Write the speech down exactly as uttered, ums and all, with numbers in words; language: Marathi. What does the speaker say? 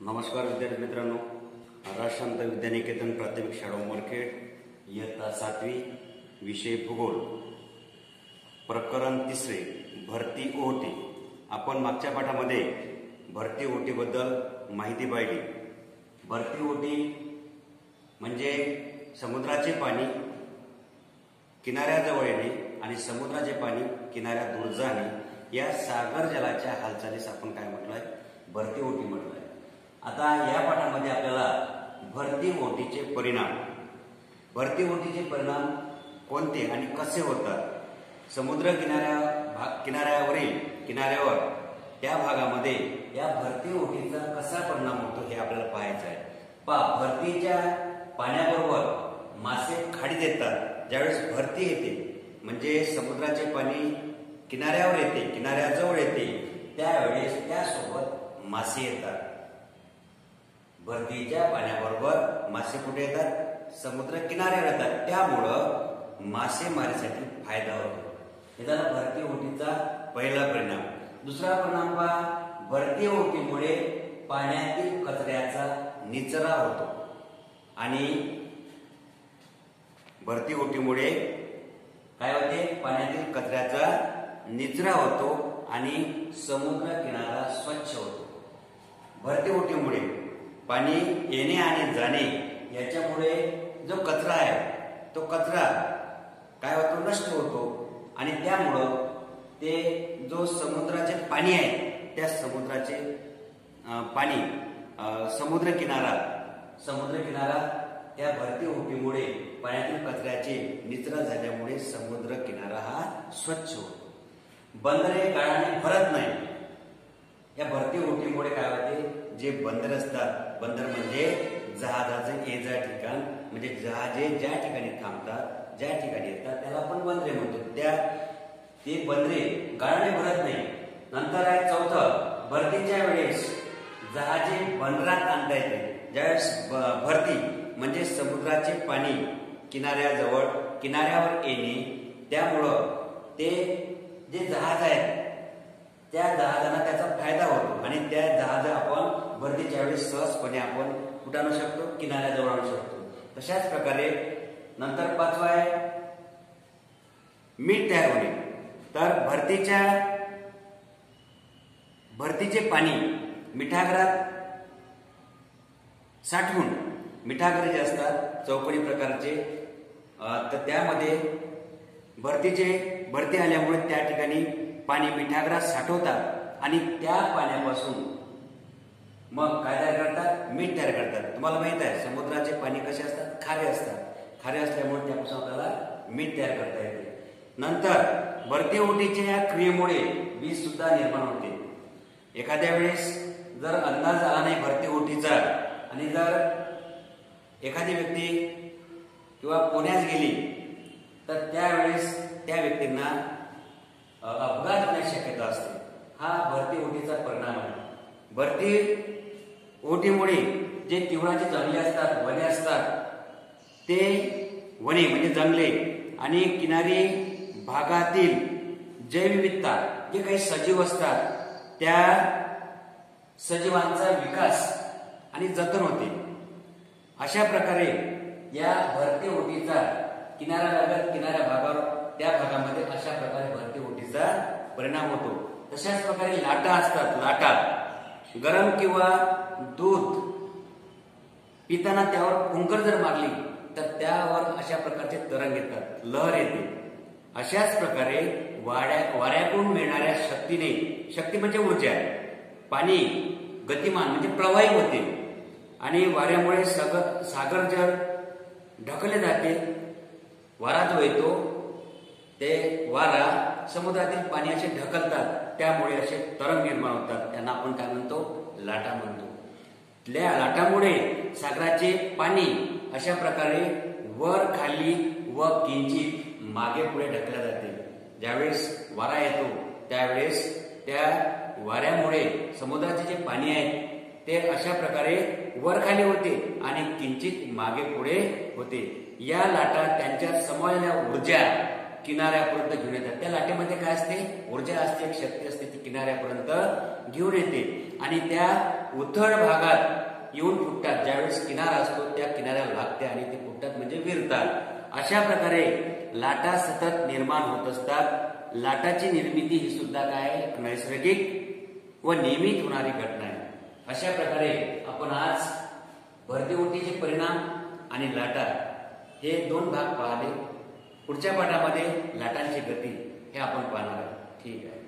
नमस्कार विद्यार्थी मित्रांनो, राष्ट्रसंत विद्यानिकेतन प्राथमिक शाळा उमरखेड इयत्ता सातवी विषय भूगोल प्रकरण तिसरे भरती ओहोटी। आपण मागच्या पाठामध्ये भरती ओहोटीबद्दल माहिती पाहिली। भरती ओहोटी म्हणजे समुद्राचे पाणी किनाऱ्याजवळ येणे आणि समुद्राचे पाणी किनाऱ्या दूर जाणे या सागर जलाच्या हालचालीस आपण काय म्हटलंय, भरती ओहोटी म्हटलंय। आता या पाठामध्ये आपल्याला भरती ओहोटीचे परिणाम भरती ओहोटीचे परिणाम कोणते आणि कसे होतात, समुद्र किनाऱ्या किनाऱ्यावरील किनाऱ्यावर त्या भागामध्ये या भरती ओहोटीचा कसा परिणाम होतो हे आपल्याला पाहायचं आहे। पहा, भरतीच्या पाण्याबरोबर मासे खाडीत येतात। ज्यावेळेस भरती येते म्हणजे समुद्राचे पाणी किनाऱ्यावर येते, किनाऱ्याजवळ येते, त्यावेळेस त्यासोबत मासे येतात। भरतीच्या पाण्याबरोबर मासे कुठे येतात, समुद्र किनाऱ्यावर येतात, त्यामुळं मासेमारीसाठी फायदा होतो। हे झाला भरती ओहोटीचा पहिला परिणाम। दुसरा परिणाम पहा, भरती ओहोटीमुळे पाण्यातील कचऱ्याचा निचरा होतो आणि भरती ओहोटीमुळे काय होते, पाण्यातील कचऱ्याचा निचरा होतो आणि समुद्र किनारा स्वच्छ होतो। भरती ओहोटीमुळे पाणी येणे आणि जाणे याच्यामुळे जो कचरा आहे तो कचरा काय होतो, नष्ट होतो आणि त्यामुळं ते जो समुद्राचे पाणी आहे त्या समुद्राचे पाणी समुद्र किनारा समुद्र किनारा त्या भरती ओहोटीमुळे पाण्यातील कचऱ्याचे निचरा झाल्यामुळे समुद्र किनारा हा स्वच्छ होतो। बंदरे गाळाने भरत नाही। या भरती ओहोटीमुळे काय होते, जे बंदर असतात, बंदर म्हणजे जहाजाचे ये जा ठिकाण, म्हणजे जहाजे ज्या ठिकाणी थांबतात, ज्या ठिकाणी येतात त्याला आपण बंदरे म्हणतो, त्या ते बंदरे गाळाने भरत नाही। नंतर आहे चौथं, भरतीच्या वेळेस जहाजे बंदरात आणता येते। ज्यावेळेस भरती म्हणजे समुद्राचे पाणी किनाऱ्याजवळ किनाऱ्यावर येणे, त्यामुळं ते जे जहाज आहेत त्या जहाजांना त्याचा फायदा होतो आणि त्या जहाज आपण भरतीच्या वेळेस सहजपणे आपण कुठे आणू शकतो, किनाऱ्याजवळ आणू शकतो। तशाच प्रकारे नंतर पाचवा आहे मीठ तयार होणे। तर भरतीच्या भरतीचे पाणी मिठागरात साठवून, मिठागरे जे असतात चौकोनी प्रकारचे, तर त्यामध्ये भरतीचे भरती आल्यामुळे त्या ठिकाणी पाणी मिठागरात साठवतात आणि त्या पाण्यापासून मग काय तयार करतात, मीठ तयार करतात। तुम्हाला माहित आहे समुद्राचे पाणी कसे असतात, खारे असतात। खारे असल्यामुळे त्यापासून आपल्याला मीठ तयार करता येते। नंतर भरती ओहोटीच्या या क्रियेमुळे वीज सुद्धा निर्माण होते। एखाद्या वेळेस जर अंदाज आला नाही भरती ओहोटीचा आणि जर एखादी व्यक्ती किंवा पोहण्यास गेली तर त्यावेळेस त्या व्यक्तींना अपघात होण्याची शक्यता असते। हा भरती ओहोटीचा परिणाम आहे। भरती ओहोटीमुळे जे तीव्राचे जंगले असतात, वने असतात, ते वने म्हणजे जंगले आणि किनारी भागातील जैवविविधता, जे काही सजीव असतात त्या सजीवांचा विकास आणि जतन होते। अशा प्रकारे या भरती ओहोटीचा किनाऱ्यालगत किनाऱ्या भागावर त्या भागामध्ये अशा प्रकारे भरती ओहोटीचा परिणाम होतो। तशाच प्रकारे लाटा असतात, लाटा गरम किंवा दूध पिताना त्यावर फुंकर जर मारली तर त्यावर अशा प्रकारचे तरंग येतात, लहर येते। अशाच प्रकारे वाड्या वाऱ्याकडून मिळणाऱ्या शक्तीने, शक्ती म्हणजे ऊर्जा, पाणी गतिमान म्हणजे प्रवाही होते आणि वाऱ्यामुळे सागर सागर जल ढकलले जाते। वारा जो येतो ते वारा समुद्रातील पाणी असे ढकलतात, त्यामुळे असे तरंग निर्माण होतात, त्यांना आपण काय म्हणतो, लाटा म्हणतो। त्या लाटामुळे सागराचे पाणी अशा प्रकारे वर खाली व किंचित मागे पुढे ढकलले जाते। ज्यावेळेस वारा येतो त्यावेळेस त्या वाऱ्यामुळे समुद्राचे जे पाणी आहे ते अशा प्रकारे वर खाली होते आणि किंचित मागे पुढे होते। या लाटा त्यांच्या समावलेल्या ऊर्जा किनाऱ्यापर्यंत घेऊन येतात. त्या लाटेमध्ये काय असते, ऊर्जा असते, एक शक्ती असते, ती किनाऱ्यापर्यंत घेऊन येते आणि त्या उथळ भागात येऊन फुटतात. ज्यावेळेस किनारा असतो त्या किनाऱ्याला लागते आणि ते फुटतात म्हणजे विरतात. अशा प्रकारे लाटा सतत निर्माण होत असतात. लाटाची निर्मिती ही सुद्धा काय एक नैसर्गिक व नियमित होणारी घटना आहे. अशा प्रकारे आपण आज भरती-ओहोटीचे परिणाम आणि लाटा हे दोन भाग पाहिले. पुढच्या पाठामध्ये लाटांची गती हे आपण पाहणार आहोत. ठीक आहे.